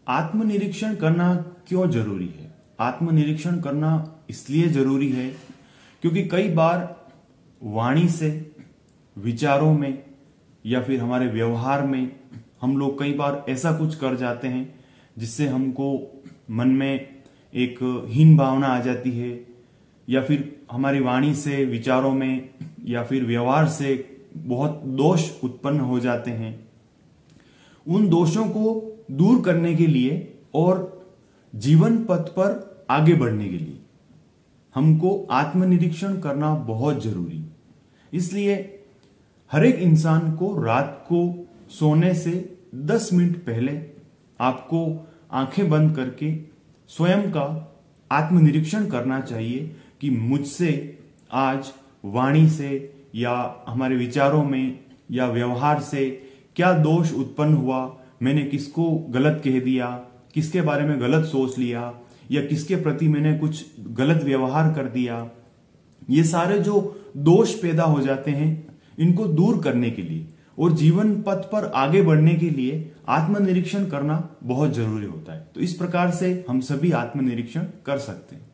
आत्मनिरीक्षण करना क्यों जरूरी है? आत्मनिरीक्षण करना इसलिए जरूरी है क्योंकि कई बार वाणी से, विचारों में या फिर हमारे व्यवहार में हम लोग कई बार ऐसा कुछ कर जाते हैं जिससे हमको मन में एक हीन भावना आ जाती है, या फिर हमारी वाणी से, विचारों में या फिर व्यवहार से बहुत दोष उत्पन्न हो जाते हैं। उन दोषों को दूर करने के लिए और जीवन पथ पर आगे बढ़ने के लिए हमको आत्मनिरीक्षण करना बहुत जरूरी है। इसलिए हर एक इंसान को रात को सोने से 10 मिनट पहले आपको आंखें बंद करके स्वयं का आत्मनिरीक्षण करना चाहिए कि मुझसे आज वाणी से या हमारे विचारों में या व्यवहार से क्या दोष उत्पन्न हुआ, मैंने किसको गलत कह दिया, किसके बारे में गलत सोच लिया, या किसके प्रति मैंने कुछ गलत व्यवहार कर दिया। ये सारे जो दोष पैदा हो जाते हैं इनको दूर करने के लिए और जीवन पथ पर आगे बढ़ने के लिए आत्मनिरीक्षण करना बहुत जरूरी होता है। तो इस प्रकार से हम सभी आत्मनिरीक्षण कर सकते हैं।